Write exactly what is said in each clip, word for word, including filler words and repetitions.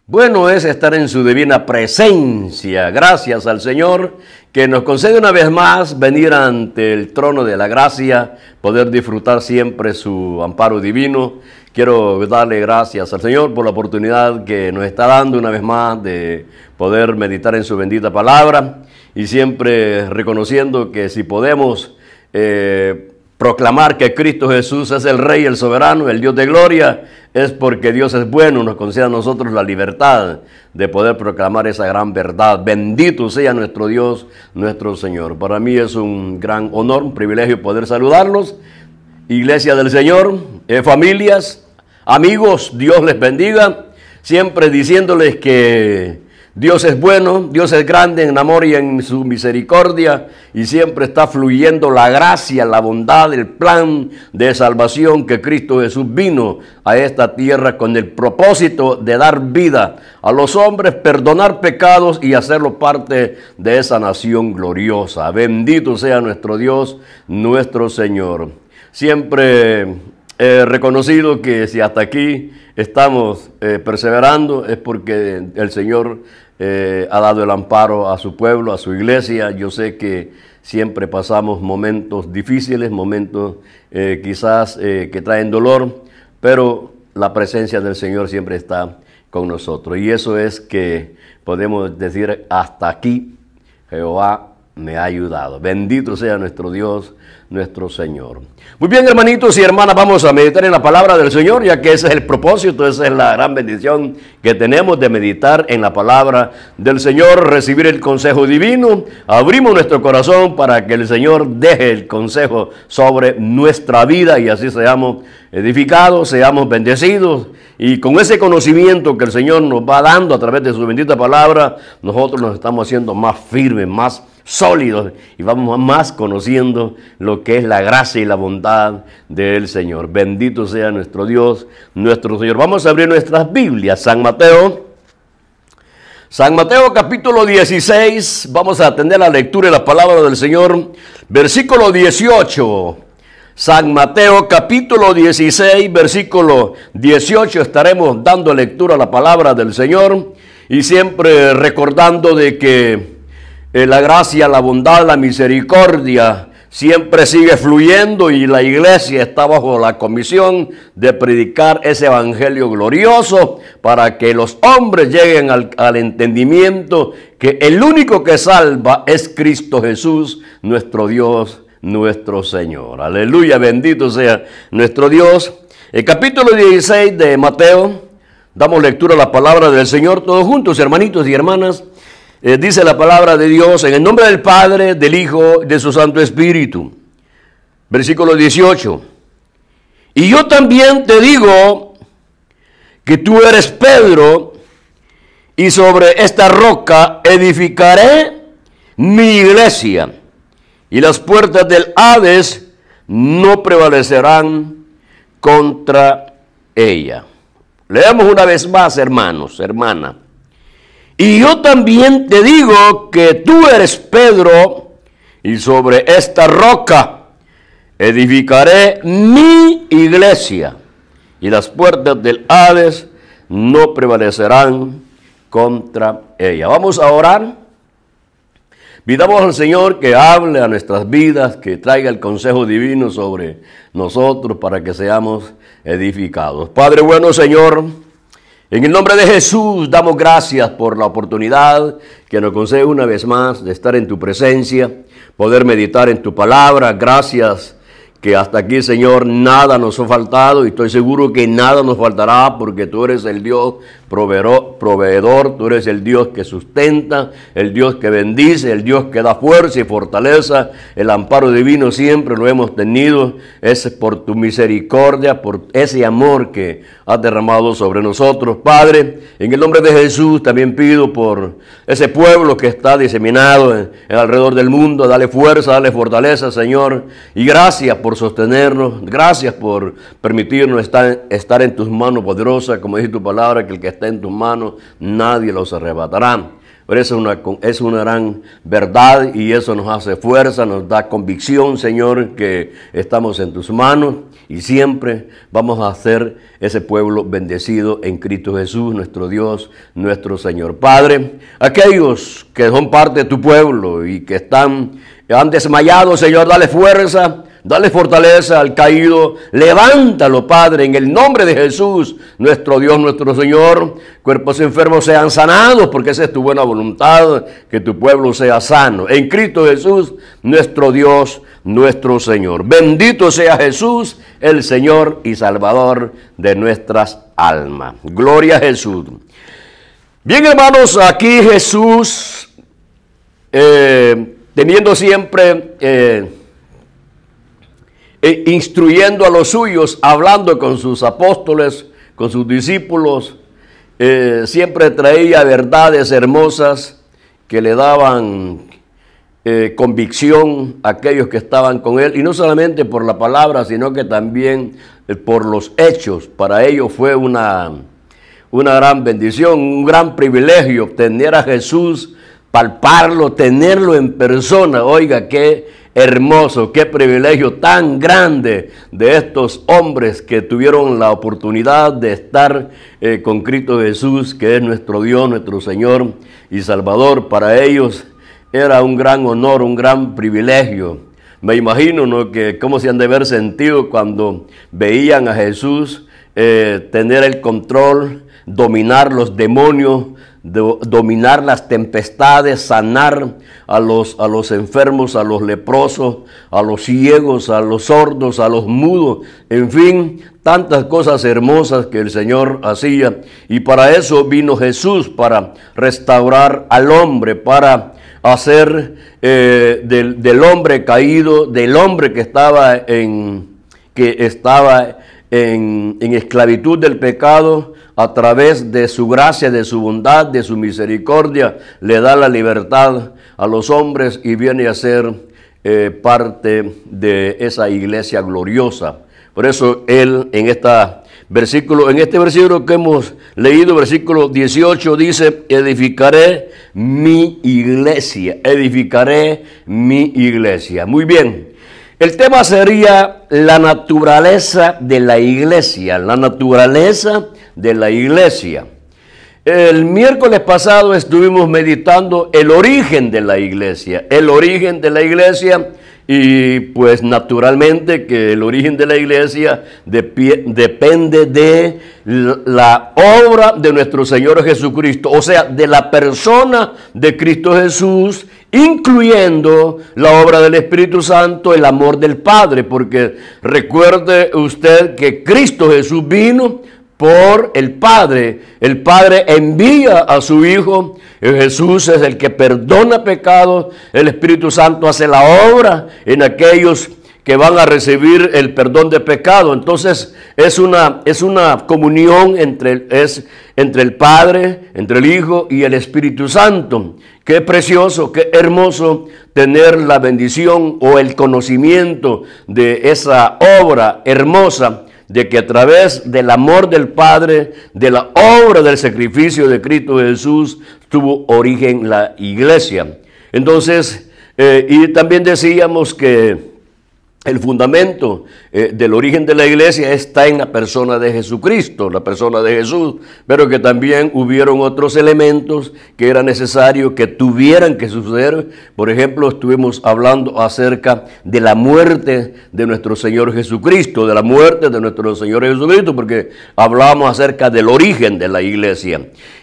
Bueno es estar en su divina presencia. Gracias al Señor que nos concede una vez más venir ante el trono de la gracia, poder disfrutar siempre su amparo divino. Quiero darle gracias al Señor por la oportunidad que nos está dando una vez más de poder meditar en su bendita palabra y siempre reconociendo que si podemos eh, proclamar que Cristo Jesús es el Rey, el soberano, el Dios de gloria, es porque Dios es bueno, nos concede a nosotros la libertad de poder proclamar esa gran verdad. Bendito sea nuestro Dios, nuestro Señor. Para mí es un gran honor, un privilegio poder saludarlos. Iglesia del Señor, eh, familias, amigos, Dios les bendiga. Siempre diciéndoles que Dios es bueno, Dios es grande en amor y en su misericordia, y siempre está fluyendo la gracia, la bondad, el plan de salvación que Cristo Jesús vino a esta tierra con el propósito de dar vida a los hombres, perdonar pecados y hacerlo parte de esa nación gloriosa. Bendito sea nuestro Dios, nuestro Señor. Siempre he reconocido que si hasta aquí estamos eh, perseverando es porque el Señor Eh, ha dado el amparo a su pueblo, a su iglesia. Yo sé que siempre pasamos momentos difíciles, momentos eh, quizás eh, que traen dolor, pero la presencia del Señor siempre está con nosotros. Y eso es que podemos decir, hasta aquí Jehová me ha ayudado. Bendito sea nuestro Dios, nuestro Señor. Muy bien, hermanitos y hermanas, vamos a meditar en la palabra del Señor, ya que ese es el propósito, esa es la gran bendición que tenemos de meditar en la palabra del Señor, recibir el consejo divino. Abrimos nuestro corazón para que el Señor deje el consejo sobre nuestra vida y así seamos edificados, seamos bendecidos. Y con ese conocimiento que el Señor nos va dando a través de su bendita palabra, nosotros nos estamos haciendo más firmes, más sólidos y vamos más conociendo lo que es la gracia y la bondad del Señor. Bendito sea nuestro Dios, nuestro Señor. Vamos a abrir nuestras Biblias. San Mateo, San Mateo capítulo dieciséis, vamos a atender la lectura y la palabra del Señor, versículo dieciocho. San Mateo capítulo dieciséis, versículo dieciocho, estaremos dando lectura a la palabra del Señor y siempre recordando de que eh, la gracia, la bondad, la misericordia siempre sigue fluyendo y la iglesia está bajo la comisión de predicar ese evangelio glorioso para que los hombres lleguen al, al entendimiento que el único que salva es Cristo Jesús, nuestro Dios, nuestro Señor. Aleluya, bendito sea nuestro Dios. El capítulo dieciséis de Mateo, damos lectura a la palabra del Señor todos juntos, hermanitos y hermanas. Eh, dice la palabra de Dios en el nombre del Padre, del Hijo y de su Santo Espíritu. Versículo dieciocho. Y yo también te digo que tú eres Pedro, y sobre esta roca edificaré mi iglesia, y las puertas del Hades no prevalecerán contra ella. Leamos una vez más, hermanos, hermanas. Y yo también te digo que tú eres Pedro, y sobre esta roca edificaré mi iglesia, y las puertas del Hades no prevalecerán contra ella. Vamos a orar. Pidamos al Señor que hable a nuestras vidas, que traiga el consejo divino sobre nosotros para que seamos edificados. Padre bueno, Señor, en el nombre de Jesús damos gracias por la oportunidad que nos concede una vez más de estar en tu presencia, poder meditar en tu palabra. Gracias que hasta aquí, Señor, nada nos ha faltado y estoy seguro que nada nos faltará porque tú eres el Dios proveedor, proveedor, tú eres el Dios que sustenta, el Dios que bendice, el Dios que da fuerza y fortaleza. El amparo divino siempre lo hemos tenido, es por tu misericordia, por ese amor que has derramado sobre nosotros. Padre, en el nombre de Jesús también pido por ese pueblo que está diseminado en, en alrededor del mundo. Dale fuerza, dale fortaleza, Señor, y gracias por sostenernos, gracias por permitirnos estar, estar en tus manos poderosas, como dice tu palabra, que el que está en tus manos nadie los arrebatará. Pero eso es una, es una gran verdad y eso nos hace fuerza, nos da convicción, Señor, que estamos en tus manos y siempre vamos a ser ese pueblo bendecido en Cristo Jesús, nuestro Dios, nuestro Señor. Padre, aquellos que son parte de tu pueblo y que están, han desmayado, Señor, dale fuerza, dale fortaleza al caído, levántalo, Padre, en el nombre de Jesús, nuestro Dios, nuestro Señor. Cuerpos enfermos sean sanados, porque esa es tu buena voluntad, que tu pueblo sea sano. En Cristo Jesús, nuestro Dios, nuestro Señor. Bendito sea Jesús, el Señor y Salvador de nuestras almas. Gloria a Jesús. Bien, hermanos, aquí Jesús, eh, teniendo siempre... Eh, E instruyendo a los suyos, hablando con sus apóstoles, con sus discípulos, eh, siempre traía verdades hermosas que le daban eh, convicción a aquellos que estaban con él, y no solamente por la palabra, sino que también eh, por los hechos. Para ellos fue una, una gran bendición, un gran privilegio tener a Jesús, palparlo, tenerlo en persona. Oiga, qué hermoso, qué privilegio tan grande de estos hombres que tuvieron la oportunidad de estar eh, con Cristo Jesús, que es nuestro Dios, nuestro Señor y Salvador. Para ellos era un gran honor, un gran privilegio. Me imagino, ¿no?, que cómo se han de haber sentido cuando veían a Jesús eh, tener el control, dominar los demonios, de dominar las tempestades, sanar a los, a los enfermos, a los leprosos, a los ciegos, a los sordos, a los mudos, en fin, tantas cosas hermosas que el Señor hacía. Y para eso vino Jesús, para restaurar al hombre, para hacer eh, del, del hombre caído, del hombre que estaba en, que estaba en, en esclavitud del pecado, a través de su gracia, de su bondad, de su misericordia, le da la libertad a los hombres y viene a ser eh, parte de esa iglesia gloriosa. Por eso él en, esta versículo, en este versículo que hemos leído, versículo dieciocho, dice: edificaré mi iglesia, edificaré mi iglesia. Muy bien. El tema sería la naturaleza de la iglesia, la naturaleza de la iglesia. El miércoles pasado estuvimos meditando el origen de la iglesia, el origen de la iglesia, y pues naturalmente que el origen de la iglesia de, depende de la obra de nuestro Señor Jesucristo, o sea, de la persona de Cristo Jesús, incluyendo la obra del Espíritu Santo, el amor del Padre, porque recuerde usted que Cristo Jesús vino por el Padre. El Padre envía a su Hijo, Jesús es el que perdona pecados, el Espíritu Santo hace la obra en aquellos que van a recibir el perdón de pecado. Entonces es una, es una comunión entre, es, entre el Padre, entre el Hijo y el Espíritu Santo. Qué precioso, qué hermoso tener la bendición o el conocimiento de esa obra hermosa, de que a través del amor del Padre, de la obra del sacrificio de Cristo Jesús, tuvo origen la iglesia. Entonces, eh, y también decíamos que el fundamento eh, del origen de la iglesia está en la persona de Jesucristo, la persona de Jesús, pero que también hubieron otros elementos que era necesario que tuvieran que suceder. Por ejemplo, estuvimos hablando acerca de la muerte de nuestro Señor Jesucristo, de la muerte de nuestro Señor Jesucristo, porque hablamos acerca del origen de la iglesia.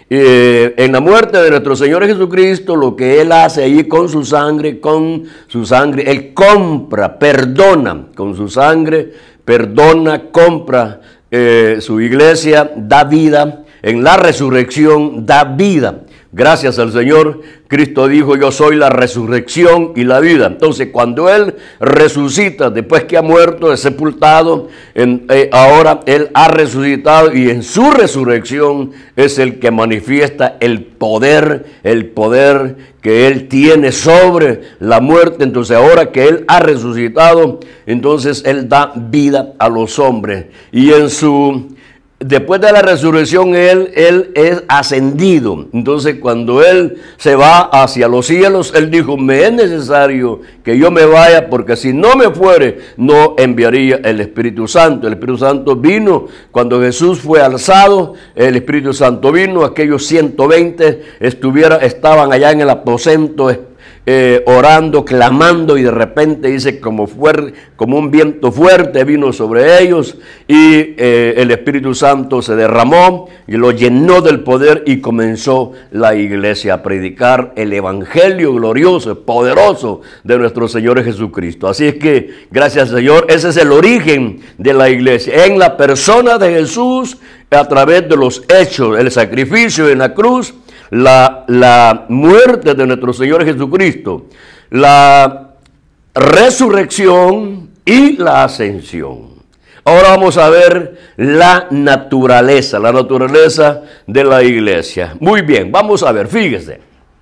Eh, en la muerte de nuestro Señor Jesucristo, lo que Él hace allí con su sangre, con su sangre, Él compra, perdona, con su sangre, perdona, compra eh, su iglesia, da vida, en la resurrección da vida. Gracias al Señor, Cristo dijo: yo soy la resurrección y la vida. Entonces, cuando Él resucita, después que ha muerto, es sepultado, en, eh, ahora Él ha resucitado, y en su resurrección es el que manifiesta el poder, el poder que Él tiene sobre la muerte. Entonces, ahora que Él ha resucitado, entonces Él da vida a los hombres. Y en su después de la resurrección, Él, Él es ascendido. Entonces, cuando Él se va hacia los cielos, Él dijo, me es necesario que yo me vaya, porque si no me fuere, no enviaría el Espíritu Santo. El Espíritu Santo vino cuando Jesús fue alzado. El Espíritu Santo vino, aquellos ciento veinte estuviera, estaban allá en el aposento Eh, orando, clamando, y de repente dice como, fuer, como un viento fuerte vino sobre ellos, y eh, el Espíritu Santo se derramó y lo llenó del poder, y comenzó la iglesia a predicar el evangelio glorioso, poderoso de nuestro Señor Jesucristo. Así es que, gracias al Señor, ese es el origen de la iglesia, en la persona de Jesús, a través de los hechos, el sacrificio en la cruz, La, la muerte de nuestro Señor Jesucristo, la resurrección y la ascensión. Ahora vamos a ver la naturaleza, la naturaleza de la iglesia. Muy bien, vamos a ver, fíjese.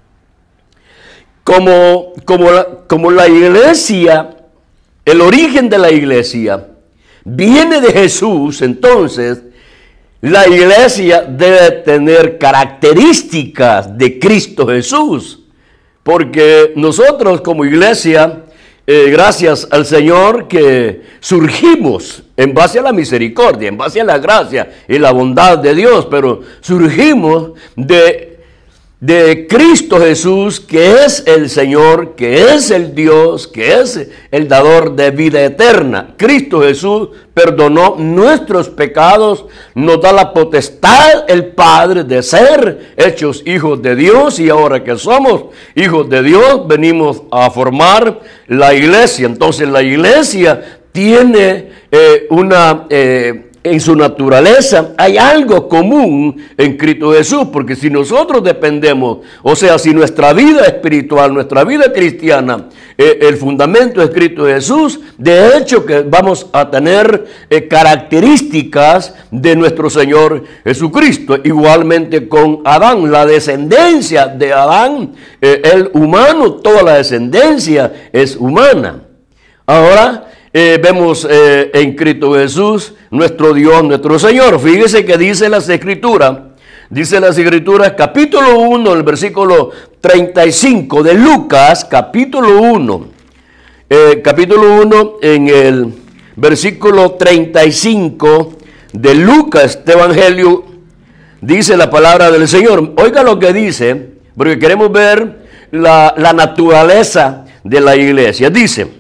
Como, como, la, como la iglesia, el origen de la iglesia viene de Jesús, entonces la iglesia debe tener características de Cristo Jesús, porque nosotros como iglesia, eh, gracias al Señor que surgimos en base a la misericordia, en base a la gracia y la bondad de Dios, pero surgimos de de Cristo Jesús, que es el Señor, que es el Dios, que es el dador de vida eterna. Cristo Jesús perdonó nuestros pecados, nos da la potestad el Padre de ser hechos hijos de Dios, y ahora que somos hijos de Dios, venimos a formar la iglesia. Entonces la iglesia tiene eh, una... Eh, En su naturaleza hay algo común en Cristo Jesús, porque si nosotros dependemos, o sea, si nuestra vida espiritual, nuestra vida cristiana, eh, el fundamento es Cristo Jesús, de hecho que vamos a tener eh, características de nuestro Señor Jesucristo. Igualmente con Adán, la descendencia de Adán, eh, el humano, toda la descendencia es humana. Ahora, Eh, vemos eh, en Cristo Jesús, nuestro Dios, nuestro Señor. Fíjese que dice las Escrituras, dice las Escrituras, capítulo uno, el versículo treinta y cinco de Lucas, capítulo uno, eh, capítulo uno, en el versículo treinta y cinco de Lucas, este evangelio, dice la palabra del Señor. Oiga lo que dice, porque queremos ver la, la naturaleza de la iglesia. Dice,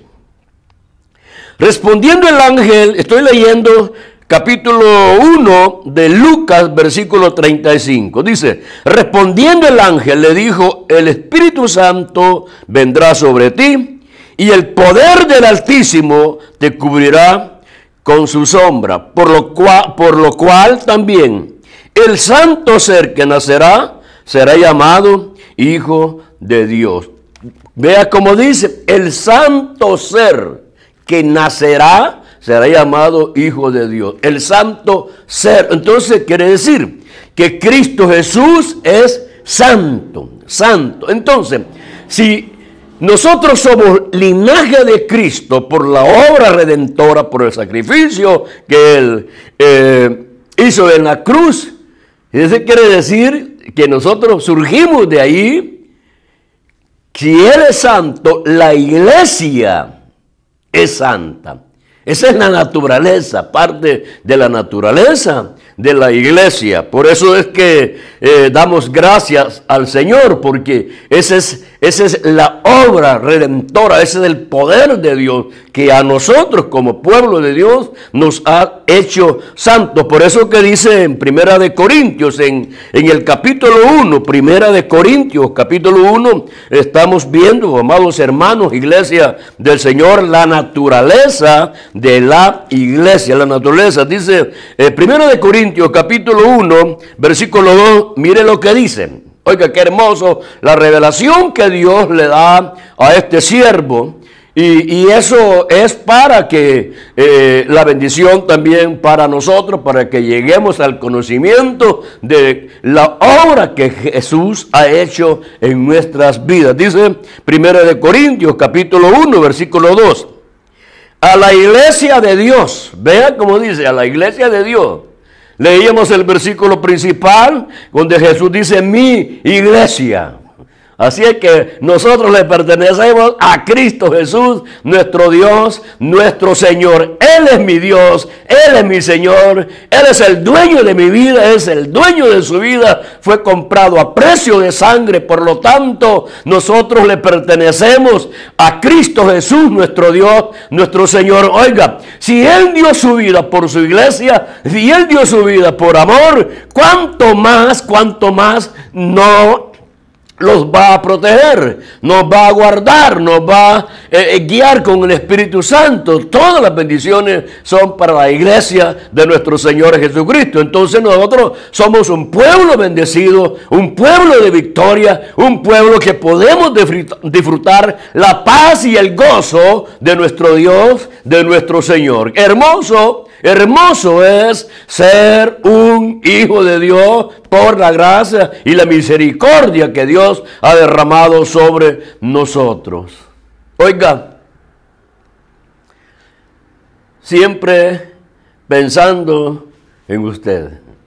respondiendo el ángel, estoy leyendo capítulo uno de Lucas, versículo treinta y cinco. Dice, respondiendo el ángel le dijo, el Espíritu Santo vendrá sobre ti y el poder del Altísimo te cubrirá con su sombra, por lo cual, por lo cual también el santo ser que nacerá será llamado Hijo de Dios. Vea cómo dice, el santo ser que nacerá será llamado Hijo de Dios. El santo ser. Entonces quiere decir que Cristo Jesús es santo, santo. Entonces, si nosotros somos linaje de Cristo por la obra redentora, por el sacrificio que Él eh, hizo en la cruz, eso quiere decir que nosotros surgimos de ahí. Si Él es santo, la iglesia es santa. Esa es la naturaleza, parte de la naturaleza de la iglesia. Por eso es que eh, damos gracias al Señor, porque esa es, esa es la obra redentora, ese es el poder de Dios, que a nosotros como pueblo de Dios nos ha hecho santos. Por eso que dice en Primera de Corintios, en, en el capítulo uno, Primera de Corintios, capítulo uno, estamos viendo, amados hermanos, iglesia del Señor, la naturaleza de la iglesia, la naturaleza. Dice, eh, Primera de Corintios, capítulo uno, versículo dos, mire lo que dice. Oiga, qué hermoso la revelación que Dios le da a este siervo. Y, y eso es para que eh, la bendición también para nosotros, para que lleguemos al conocimiento de la obra que Jesús ha hecho en nuestras vidas. Dice Primera de Corintios, capítulo uno, versículo dos. A la iglesia de Dios, vea cómo dice, a la iglesia de Dios, leíamos el versículo principal donde Jesús dice mi iglesia. Así es que nosotros le pertenecemos a Cristo Jesús, nuestro Dios, nuestro Señor. Él es mi Dios, Él es mi Señor, Él es el dueño de mi vida, Él es el dueño de su vida. Fue comprado a precio de sangre, por lo tanto, nosotros le pertenecemos a Cristo Jesús, nuestro Dios, nuestro Señor. Oiga, si Él dio su vida por su iglesia, si Él dio su vida por amor, ¿cuánto más, cuánto más no los va a proteger, nos va a guardar, nos va a eh, guiar con el Espíritu Santo? Todas las bendiciones son para la iglesia de nuestro Señor Jesucristo. Entonces nosotros somos un pueblo bendecido, un pueblo de victoria, un pueblo que podemos disfrutar la paz y el gozo de nuestro Dios, de nuestro Señor. Hermoso, hermoso es ser un hijo de Dios por la gracia y la misericordia que Dios ha derramado sobre nosotros. Oiga, siempre pensando en usted,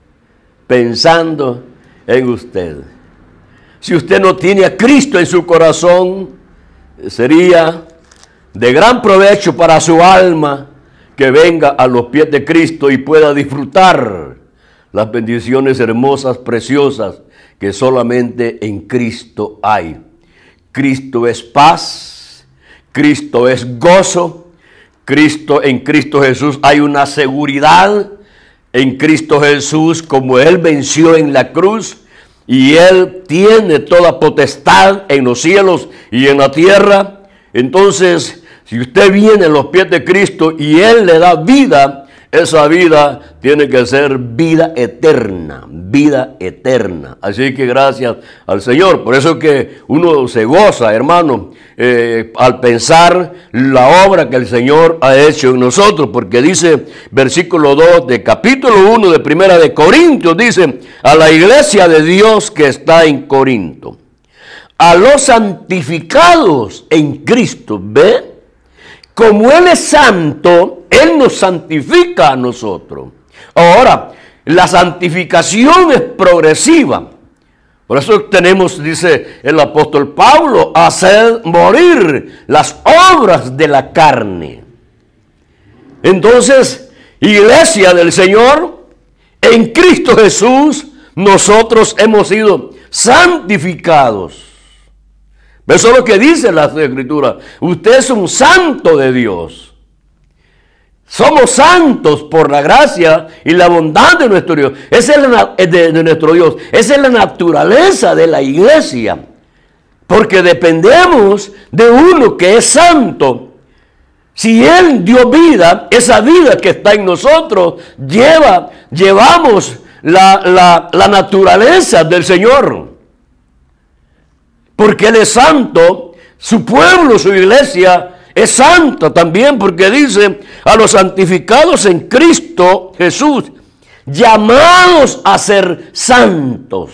pensando en usted. Si usted no tiene a Cristo en su corazón, sería de gran provecho para su alma que venga a los pies de Cristo y pueda disfrutar las bendiciones hermosas, preciosas, que solamente en Cristo hay. Cristo es paz, Cristo es gozo, Cristo, en Cristo Jesús hay una seguridad. En Cristo Jesús, como Él venció en la cruz, y Él tiene toda potestad en los cielos y en la tierra. Entonces, si usted viene a los pies de Cristo y Él le da vida, esa vida tiene que ser vida eterna, vida eterna. Así que gracias al Señor. Por eso que uno se goza, hermano, eh, al pensar la obra que el Señor ha hecho en nosotros. Porque dice, versículo dos de capítulo uno de Primera de Corintios, dice, a la iglesia de Dios que está en Corinto, a los santificados en Cristo, ¿ve? Como Él es santo, Él nos santifica a nosotros. Ahora, la santificación es progresiva. Por eso tenemos, dice el apóstol Pablo, hacer morir las obras de la carne. Entonces, iglesia del Señor, en Cristo Jesús, nosotros hemos sido santificados. Eso es lo que dice la Escritura. Usted es un santo de Dios. Somos santos por la gracia y la bondad de nuestro Dios. Esa es la, de, de nuestro Dios. Esa es la naturaleza de la iglesia. Porque dependemos de uno que es santo. Si Él dio vida, esa vida que está en nosotros, lleva, llevamos la, la, la naturaleza del Señor. Porque Él es santo, su pueblo, su iglesia es santa también, porque dice a los santificados en Cristo Jesús, llamados a ser santos.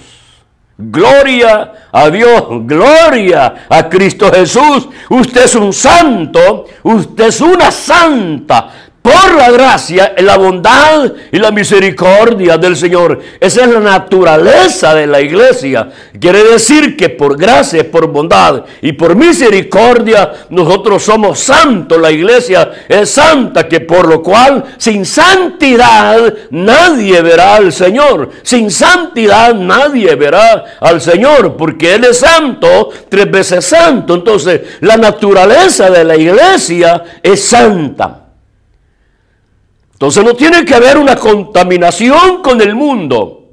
Gloria a Dios, gloria a Cristo Jesús. Usted es un santo, usted es una santa. Por la gracia, la bondad y la misericordia del Señor. Esa es la naturaleza de la iglesia. Quiere decir que por gracia, por bondad y por misericordia, nosotros somos santos. La iglesia es santa, que por lo cual, sin santidad, nadie verá al Señor. Sin santidad, nadie verá al Señor, porque Él es santo, tres veces santo. Entonces, la naturaleza de la iglesia es santa. Entonces no tiene que haber una contaminación con el mundo.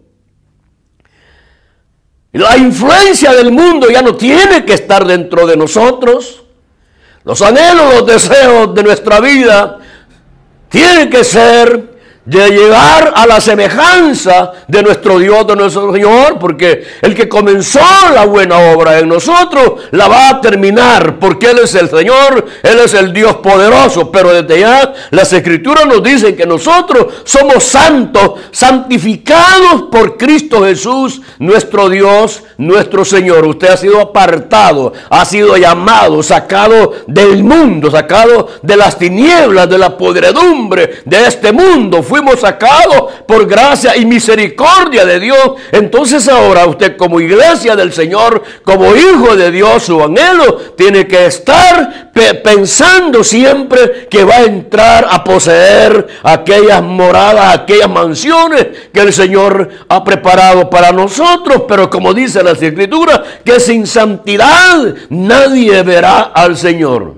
La influencia del mundo ya no tiene que estar dentro de nosotros. Los anhelos, los deseos de nuestra vida tienen que ser de llegar a la semejanza de nuestro Dios, de nuestro Señor, porque el que comenzó la buena obra en nosotros la va a terminar, porque Él es el Señor, Él es el Dios poderoso. Pero desde ya las Escrituras nos dicen que nosotros somos santos, santificados por Cristo Jesús, nuestro Dios, nuestro Señor. Usted ha sido apartado, ha sido llamado, sacado del mundo, sacado de las tinieblas, de la podredumbre de este mundo. fuimos sacados por gracia y misericordia de Dios. Entonces ahora usted como iglesia del Señor, como hijo de Dios, su anhelo tiene que estar pe pensando siempre que va a entrar a poseer aquellas moradas, aquellas mansiones que el Señor ha preparado para nosotros. Pero como dice las Escrituras, que sin santidad nadie verá al Señor.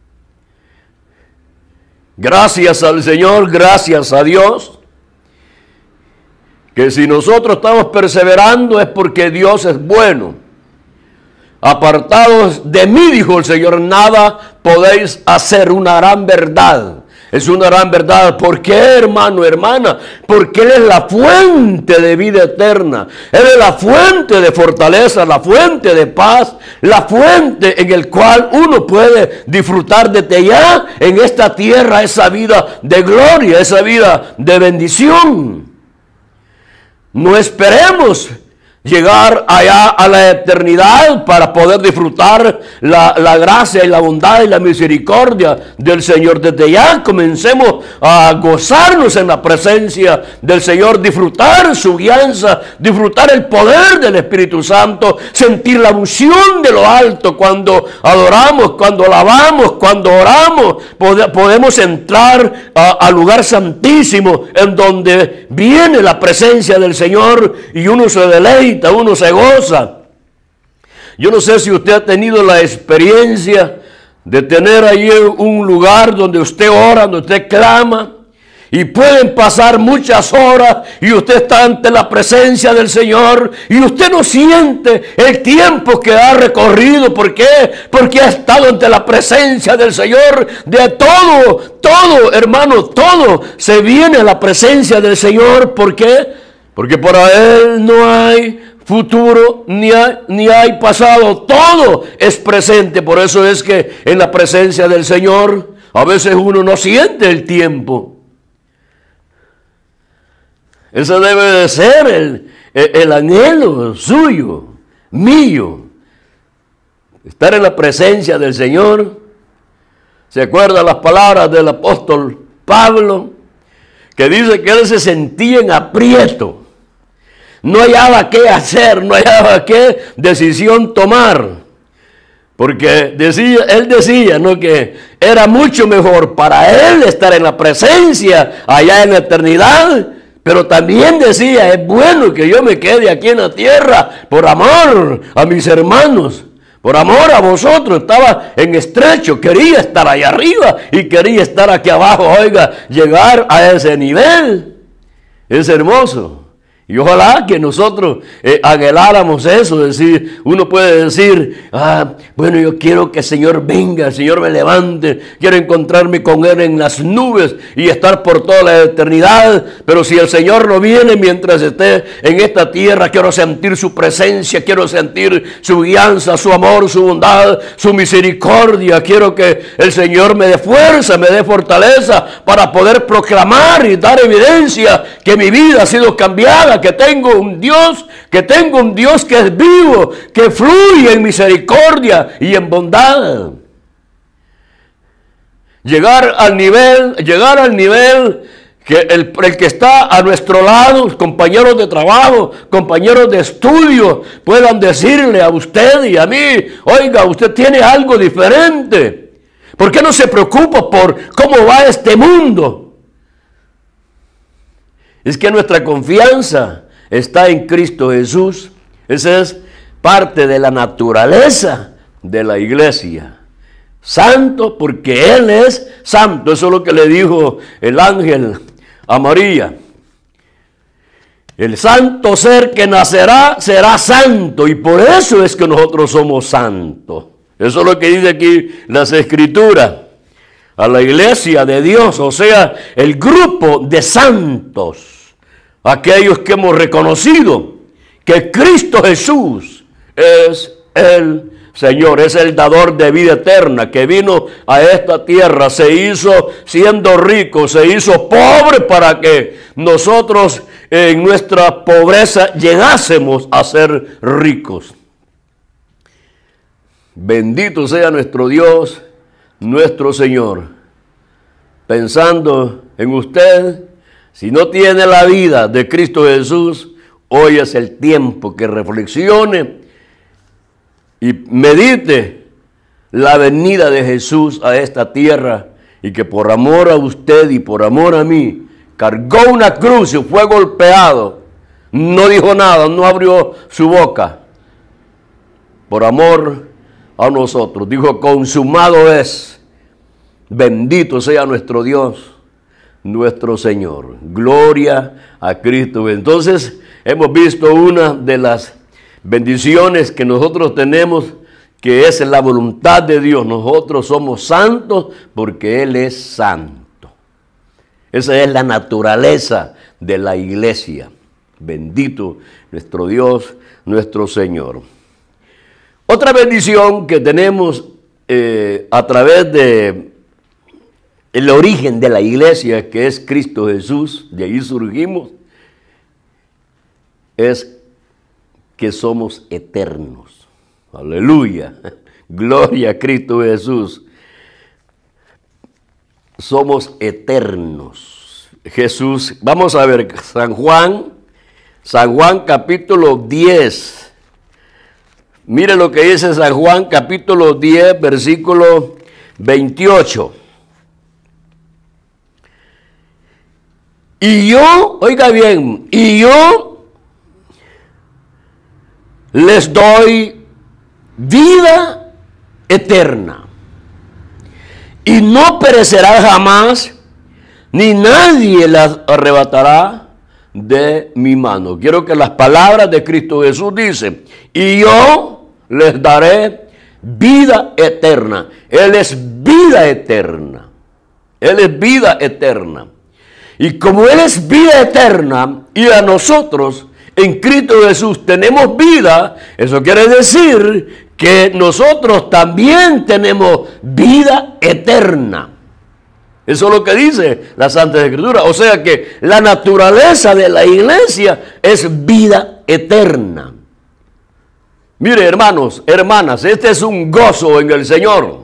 Gracias al Señor, gracias a Dios, que si nosotros estamos perseverando es porque Dios es bueno. Apartados de mí, dijo el Señor, nada podéis hacer. Una gran verdad. Es una gran verdad. ¿Por qué, hermano, hermana? Porque Él es la fuente de vida eterna. Él es la fuente de fortaleza, la fuente de paz, la fuente en el cual uno puede disfrutar desde ya en esta tierra esa vida de gloria, esa vida de bendición. No esperemos llegar allá a la eternidad para poder disfrutar la, la gracia y la bondad y la misericordia del Señor. Desde ya comencemos a gozarnos en la presencia del Señor, disfrutar su guianza, disfrutar el poder del Espíritu Santo, sentir la unción de lo alto cuando adoramos, cuando alabamos, cuando oramos. Pod podemos entrar al lugar santísimo en donde viene la presencia del Señor y uno se deleita, uno se goza. Yo no sé si usted ha tenido la experiencia de tener ahí un lugar donde usted ora, donde usted clama, y pueden pasar muchas horas y usted está ante la presencia del Señor y usted no siente el tiempo que ha recorrido. ¿Por qué? Porque ha estado ante la presencia del Señor. De todo, todo, hermano, todo se viene a la presencia del Señor. ¿Por qué? Porque para Él no hay futuro ni hay, ni hay pasado. Todo es presente. Por eso es que en la presencia del Señor a veces uno no siente el tiempo. Ese debe de ser el, el, el anhelo suyo, mío. Estar en la presencia del Señor. ¿Se acuerdan las palabras del apóstol Pablo? Que dice que él se sentía en aprieto. No hallaba qué hacer, no hallaba qué decisión tomar. Porque decía, él decía, ¿no?, que era mucho mejor para él estar en la presencia allá en la eternidad. Pero también decía, es bueno que yo me quede aquí en la tierra por amor a mis hermanos, por amor a vosotros. Estaba en estrecho, quería estar allá arriba y quería estar aquí abajo. Oiga, llegar a ese nivel es hermoso. Y ojalá que nosotros eh, anheláramos eso. Decir, uno puede decir, ah, bueno, yo quiero que el Señor venga, el Señor me levante, quiero encontrarme con Él en las nubes y estar por toda la eternidad. Pero si el Señor no viene mientras esté en esta tierra, quiero sentir su presencia, quiero sentir su guianza, su amor, su bondad, su misericordia. Quiero que el Señor me dé fuerza, me dé fortaleza para poder proclamar y dar evidencia que mi vida ha sido cambiada, que tengo un Dios, que tengo un Dios que es vivo, que fluye en misericordia y en bondad. Llegar al nivel, llegar al nivel que el, el que está a nuestro lado, compañeros de trabajo, compañeros de estudio, puedan decirle a usted y a mí, oiga, usted tiene algo diferente. ¿Por qué no se preocupa por cómo va este mundo? Es que nuestra confianza está en Cristo Jesús. Esa es parte de la naturaleza de la iglesia. Santo porque Él es santo. Eso es lo que le dijo el ángel a María. El santo ser que nacerá será santo, y por eso es que nosotros somos santos. Eso es lo que dice aquí las Escrituras. A la iglesia de Dios, o sea, el grupo de santos. Aquellos que hemos reconocido que Cristo Jesús es el Señor, es el dador de vida eterna, que vino a esta tierra, se hizo siendo rico, se hizo pobre para que nosotros en nuestra pobreza llegásemos a ser ricos. Bendito sea nuestro Dios, nuestro Señor. Pensando en usted, Si no tiene la vida de Cristo Jesús, hoy es el tiempo que reflexione y medite la venida de Jesús a esta tierra y que por amor a usted y por amor a mí, cargó una cruz y fue golpeado. No dijo nada, no abrió su boca. Por amor a nosotros. Dijo, consumado es. Bendito sea nuestro Dios, nuestro Señor. Gloria a Cristo. Entonces, hemos visto una de las bendiciones que nosotros tenemos, que es la voluntad de Dios. Nosotros somos santos porque Él es santo. Esa es la naturaleza de la iglesia. Bendito nuestro Dios, nuestro Señor. Otra bendición que tenemos eh, a través de el origen de la iglesia, que es Cristo Jesús, de ahí surgimos, es que somos eternos. Aleluya. Gloria a Cristo Jesús. Somos eternos. Jesús, vamos a ver, San Juan, San Juan capítulo diez. Mire lo que dice San Juan capítulo diez, versículo veintiocho. Y yo, oiga bien, y yo les doy vida eterna, y no perecerá jamás, ni nadie las arrebatará de mi mano. Quiero que las palabras de Cristo Jesús dicen, y yo les daré vida eterna. Él es vida eterna. Él es vida eterna. Y como Él es vida eterna, y a nosotros en Cristo Jesús tenemos vida, eso quiere decir que nosotros también tenemos vida eterna. Eso es lo que dice la Santa Escritura. O sea que la naturaleza de la iglesia es vida eterna. Mire, hermanos, hermanas, este es un gozo en el Señor.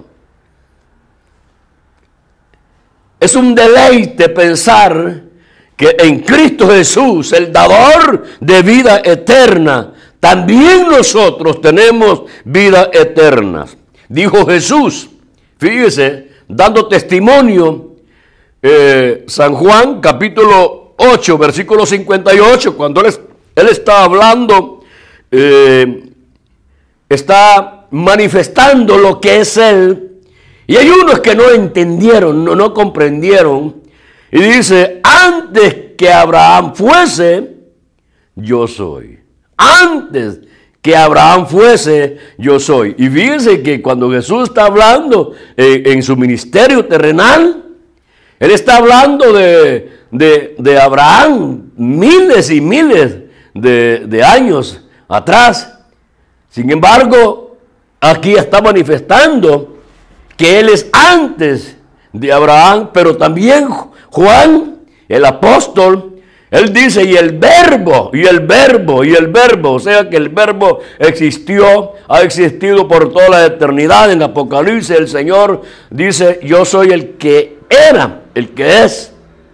Es un deleite pensar que en Cristo Jesús, el dador de vida eterna, también nosotros tenemos vida eterna. Dijo Jesús, fíjese, dando testimonio, eh, San Juan capítulo ocho, versículo cincuenta y ocho, cuando él, él está hablando, eh, está manifestando lo que es Él. Y hay unos que no entendieron, no, no comprendieron. Y dice, antes que Abraham fuese, yo soy. Antes que Abraham fuese, yo soy. Y fíjense que cuando Jesús está hablando eh, en su ministerio terrenal, Él está hablando de, de, de Abraham miles y miles de, de años atrás. Sin embargo, aquí está manifestando que Él es antes de Abraham, pero también Juan, el apóstol, él dice, y el verbo, y el verbo, y el verbo, o sea que el verbo existió, ha existido por toda la eternidad. En Apocalipsis el Señor dice, yo soy el que era, el que es,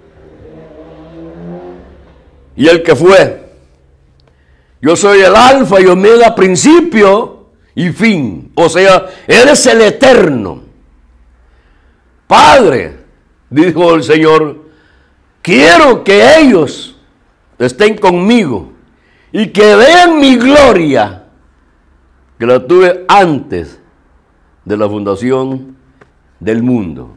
y el que fue. Yo soy el alfa y omega, principio y fin. O sea, Él es el eterno. Padre, dijo el Señor, quiero que ellos estén conmigo y que vean mi gloria, que la tuve antes de la fundación del mundo.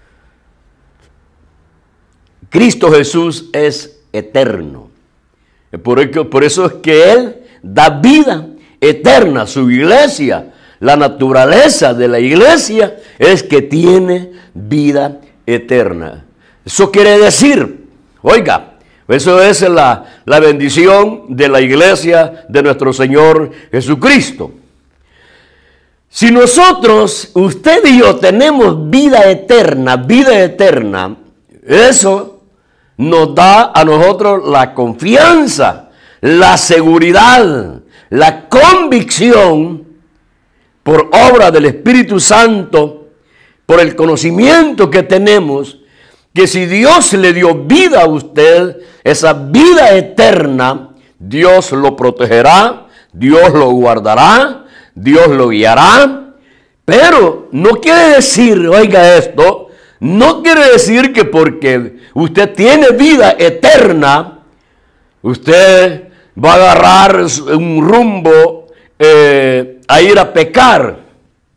Cristo Jesús es eterno. Por, por eso es que Él da vida eterna a su iglesia. La naturaleza de la iglesia es que tiene vida eterna. Eso quiere decir, oiga, eso es la, la bendición de la iglesia de nuestro Señor Jesucristo. Si nosotros, usted y yo, tenemos vida eterna, vida eterna, eso nos da a nosotros la confianza, la seguridad, la convicción, por obra del Espíritu Santo, por el conocimiento que tenemos, que si Dios le dio vida a usted, esa vida eterna, Dios lo protegerá, Dios lo guardará, Dios lo guiará. Pero no quiere decir, oiga esto, no quiere decir que porque usted tiene vida eterna, usted va a agarrar un rumbo eh, a ir a pecar.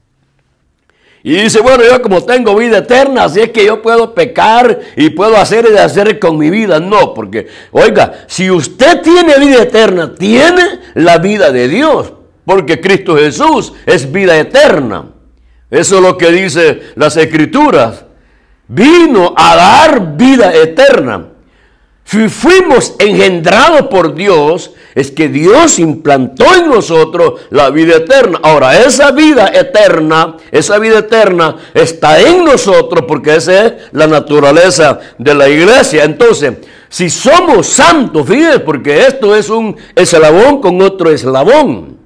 Y dice, bueno, yo como tengo vida eterna, así es que yo puedo pecar y puedo hacer y deshacer con mi vida. No, porque, oiga, si usted tiene vida eterna, tiene la vida de Dios, porque Cristo Jesús es vida eterna. Eso es lo que dice las Escrituras. Vino a dar vida eterna. Si fuimos engendrados por Dios, es que Dios implantó en nosotros la vida eterna. Ahora, esa vida eterna, esa vida eterna está en nosotros porque esa es la naturaleza de la iglesia. Entonces, si somos santos, fíjense, porque esto es un eslabón con otro eslabón.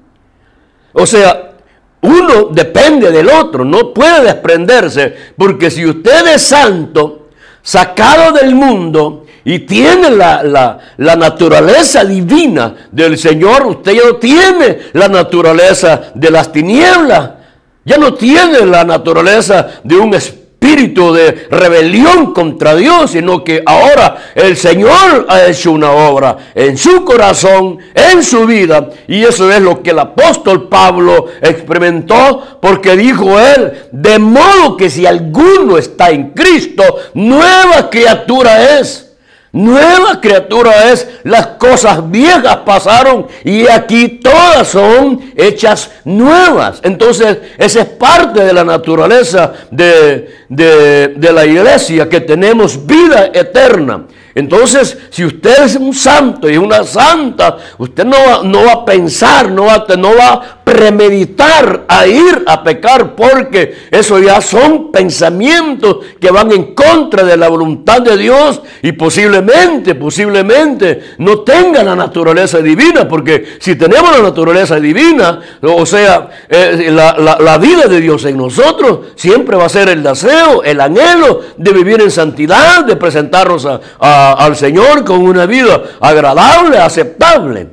O sea, uno depende del otro, no puede desprenderse, porque si usted es santo, sacado del mundo, y tiene la, la, la naturaleza divina del Señor, usted ya no tiene la naturaleza de las tinieblas, ya no tiene la naturaleza de un espíritu de rebelión contra Dios, sino que ahora el Señor ha hecho una obra en su corazón, en su vida, y eso es lo que el apóstol Pablo experimentó, porque dijo él, de modo que si alguno está en Cristo, nueva criatura es. Nueva criatura es, las cosas viejas pasaron y aquí todas son hechas nuevas. Entonces, esa es parte de la naturaleza de, de, de la iglesia, que tenemos vida eterna. Entonces, si usted es un santo y una santa, usted no va, no va a pensar, no va, no va a premeditar a ir a pecar, porque eso ya son pensamientos que van en contra de la voluntad de Dios y posiblemente, posiblemente no tenga la naturaleza divina, porque si tenemos la naturaleza divina, o sea, eh, la, la, la vida de Dios en nosotros siempre va a ser el deseo, el anhelo de vivir en santidad, de presentarnos a, a al Señor con una vida agradable, aceptable.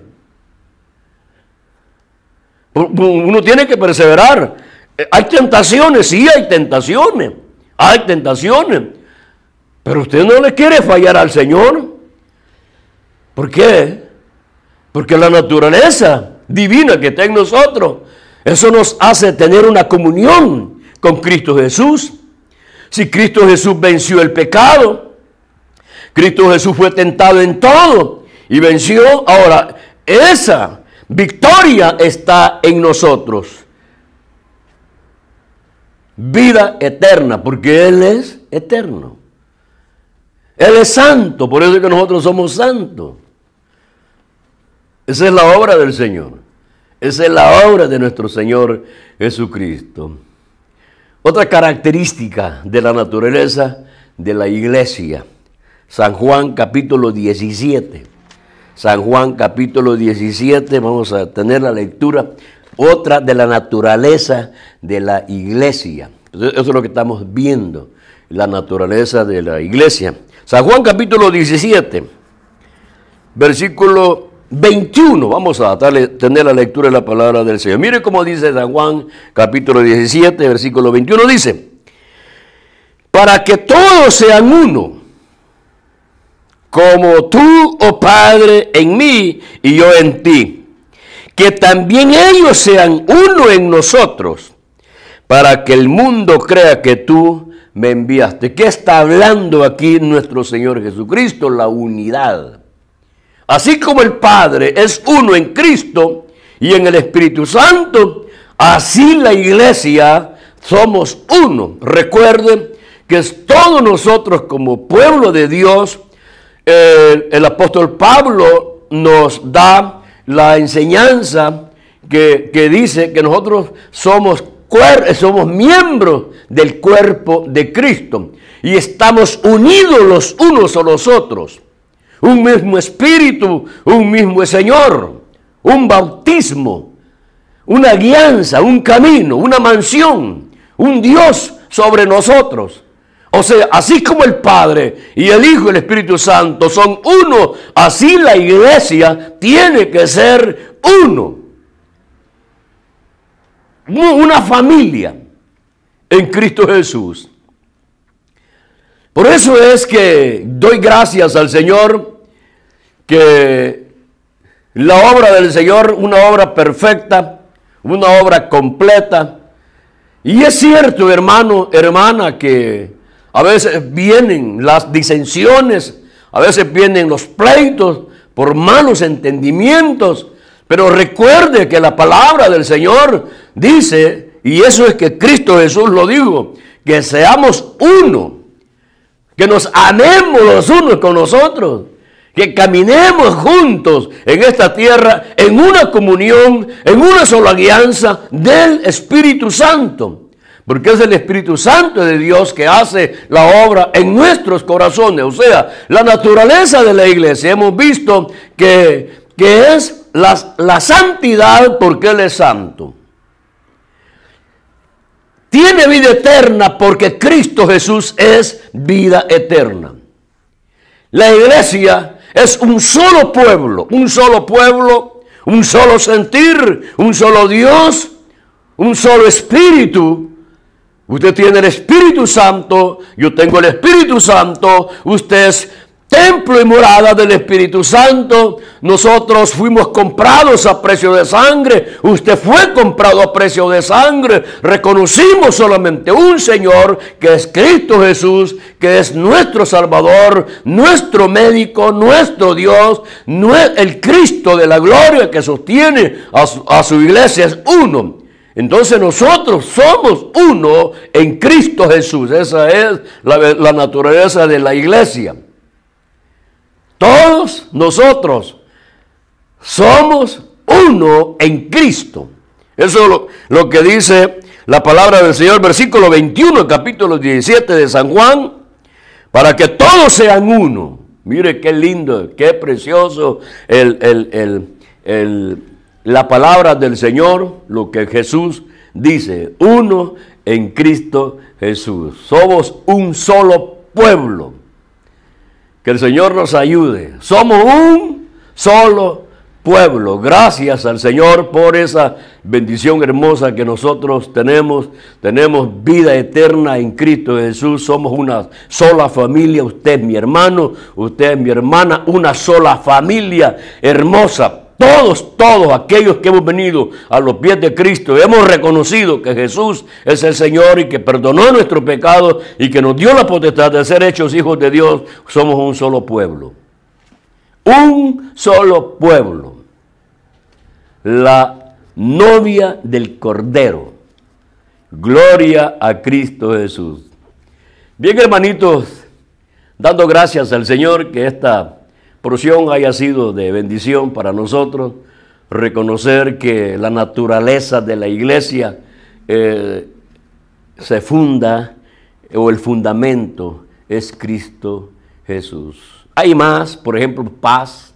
Uno tiene que perseverar. Hay tentaciones, sí hay tentaciones, hay tentaciones, pero usted no le quiere fallar al Señor. ¿Por qué? Porque la naturaleza divina que está en nosotros, eso nos hace tener una comunión con Cristo Jesús. Si Cristo Jesús venció el pecado, Cristo Jesús fue tentado en todo y venció. Ahora, esa victoria está en nosotros. Vida eterna, porque Él es eterno. Él es santo, por eso es que nosotros somos santos. Esa es la obra del Señor. Esa es la obra de nuestro Señor Jesucristo. Otra característica de la naturaleza de la iglesia. San Juan capítulo diecisiete. San Juan capítulo diecisiete, vamos a tener la lectura. Otra de la naturaleza de la iglesia. Eso es lo que estamos viendo, la naturaleza de la iglesia. San Juan capítulo diecisiete, versículo veintiuno. Vamos a darle, tener la lectura de la palabra del Señor. Mire cómo dice San Juan capítulo diecisiete, versículo veintiuno. Dice, para que todos sean uno, como tú, oh Padre, en mí y yo en ti, que también ellos sean uno en nosotros, para que el mundo crea que tú me enviaste. ¿Qué está hablando aquí nuestro Señor Jesucristo? La unidad. Así como el Padre es uno en Cristo y en el Espíritu Santo, así la iglesia somos uno. Recuerden que es todos nosotros como pueblo de Dios. El, el apóstol Pablo nos da la enseñanza que, que dice que nosotros somos, somos miembros del cuerpo de Cristo y estamos unidos los unos a los otros. Un mismo espíritu, un mismo Señor, un bautismo, una guianza, un camino, una mansión, un Dios sobre nosotros. O sea, así como el Padre y el Hijo y el Espíritu Santo son uno, así la iglesia tiene que ser uno. Una familia en Cristo Jesús. Por eso es que doy gracias al Señor que la obra del Señor, una obra perfecta, una obra completa. Y es cierto, hermano, hermana, que a veces vienen las disensiones, a veces vienen los pleitos por malos entendimientos, pero recuerde que la palabra del Señor dice, y eso es que Cristo Jesús lo dijo, que seamos uno, que nos amemos los unos con los otros, que caminemos juntos en esta tierra en una comunión, en una sola alianza del Espíritu Santo. Porque es el Espíritu Santo de Dios que hace la obra en nuestros corazones. O sea, la naturaleza de la iglesia, hemos visto que, que es la, la santidad porque Él es santo. Tiene vida eterna porque Cristo Jesús es vida eterna. La iglesia es un solo pueblo, un solo pueblo, un solo sentir, un solo Dios, un solo espíritu. Usted tiene el Espíritu Santo, yo tengo el Espíritu Santo, usted es templo y morada del Espíritu Santo. Nosotros fuimos comprados a precio de sangre, usted fue comprado a precio de sangre. Reconocimos solamente un Señor que es Cristo Jesús, que es nuestro Salvador, nuestro médico, nuestro Dios, el Cristo de la gloria que sostiene a su, a su iglesia es uno. Entonces nosotros somos uno en Cristo Jesús. Esa es la, la naturaleza de la iglesia. Todos nosotros somos uno en Cristo. Eso es lo, lo que dice la palabra del Señor, versículo veintiuno, capítulo diecisiete de San Juan, para que todos sean uno. Mire qué lindo, qué precioso el, el, el, el la palabra del Señor, lo que Jesús dice, uno en Cristo Jesús. Somos un solo pueblo. Que el Señor nos ayude. Somos un solo pueblo. Gracias al Señor por esa bendición hermosa que nosotros tenemos. Tenemos vida eterna en Cristo Jesús. Somos una sola familia. Usted es mi hermano, usted es mi hermana, una sola familia hermosa. Todos, todos aquellos que hemos venido a los pies de Cristo, hemos reconocido que Jesús es el Señor y que perdonó nuestros pecados y que nos dio la potestad de ser hechos hijos de Dios, somos un solo pueblo. Un solo pueblo. La novia del Cordero. Gloria a Cristo Jesús. Bien, hermanitos, dando gracias al Señor que esta porción haya sido de bendición para nosotros, reconocer que la naturaleza de la iglesia eh, se funda, o el fundamento es Cristo Jesús. Hay más, por ejemplo, paz,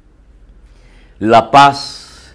la paz.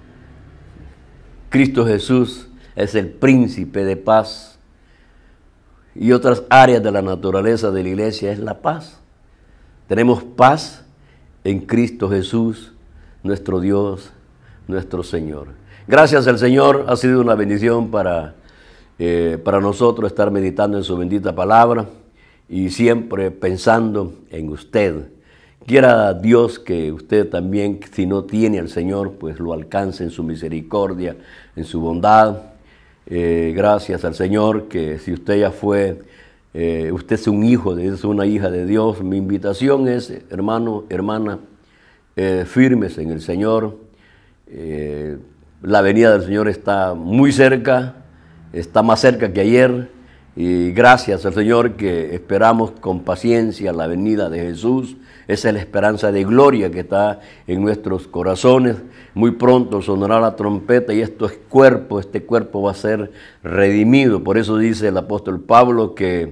Cristo Jesús es el príncipe de paz, y otras áreas de la naturaleza de la iglesia es la paz. Tenemos paz en Cristo Jesús, nuestro Dios, nuestro Señor. Gracias al Señor, ha sido una bendición para, eh, para nosotros estar meditando en su bendita palabra y siempre pensando en usted. Quiera Dios que usted también, si no tiene al Señor, pues lo alcance en su misericordia, en su bondad. Eh, gracias al Señor que si usted ya fue Eh, usted es un hijo, de, es una hija de Dios. Mi invitación es, hermano, hermana, eh, firmes en el Señor. Eh, la venida del Señor está muy cerca, está más cerca que ayer. Y gracias al Señor que esperamos con paciencia la venida de Jesús. Esa es la esperanza de gloria que está en nuestros corazones. Muy pronto sonará la trompeta y esto es cuerpo, este cuerpo va a ser redimido. Por eso dice el apóstol Pablo que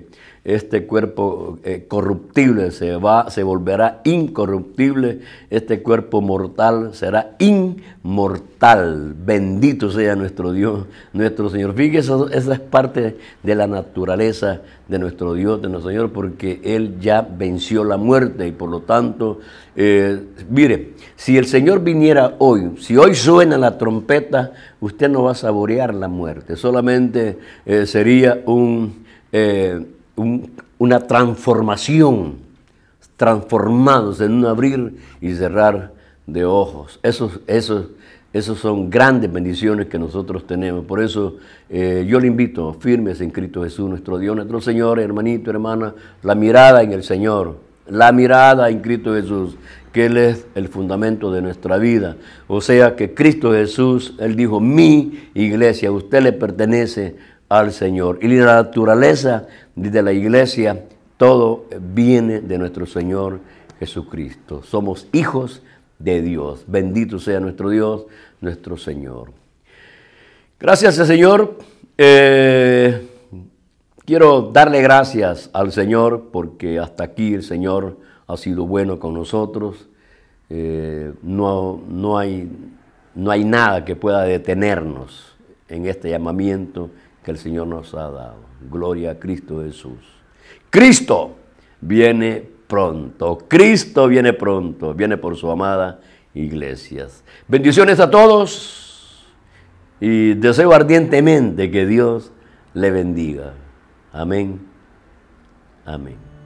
este cuerpo eh, corruptible se, va, se volverá incorruptible, este cuerpo mortal será inmortal. Bendito sea nuestro Dios, nuestro Señor. Fíjese, esa es parte de la naturaleza de nuestro Dios, de nuestro Señor, porque Él ya venció la muerte y por lo tanto, eh, mire, si el Señor viniera hoy, si hoy suena la trompeta, usted no va a saborear la muerte, solamente eh, sería un, eh, un, una transformación, transformados en un abrir y cerrar de ojos. Esos, esos, esos son grandes bendiciones que nosotros tenemos. Por eso eh, yo le invito, firmes en Cristo Jesús, nuestro Dios, nuestro Señor, hermanito, hermana, la mirada en el Señor, la mirada en Cristo Jesús, que Él es el fundamento de nuestra vida. O sea que Cristo Jesús, Él dijo, mi iglesia, usted le pertenece al Señor. Y la naturaleza de la iglesia, todo viene de nuestro Señor Jesucristo. Somos hijos de Dios. Bendito sea nuestro Dios, nuestro Señor. Gracias, Señor. Eh, quiero darle gracias al Señor porque hasta aquí el Señor ha sido bueno con nosotros. Eh, no, no, hay, no hay nada que pueda detenernos en este llamamiento que el Señor nos ha dado. Gloria a Cristo Jesús. Cristo viene pronto. Cristo viene pronto. Viene por su amada iglesia. Bendiciones a todos y deseo ardientemente que Dios le bendiga. Amén. Amén.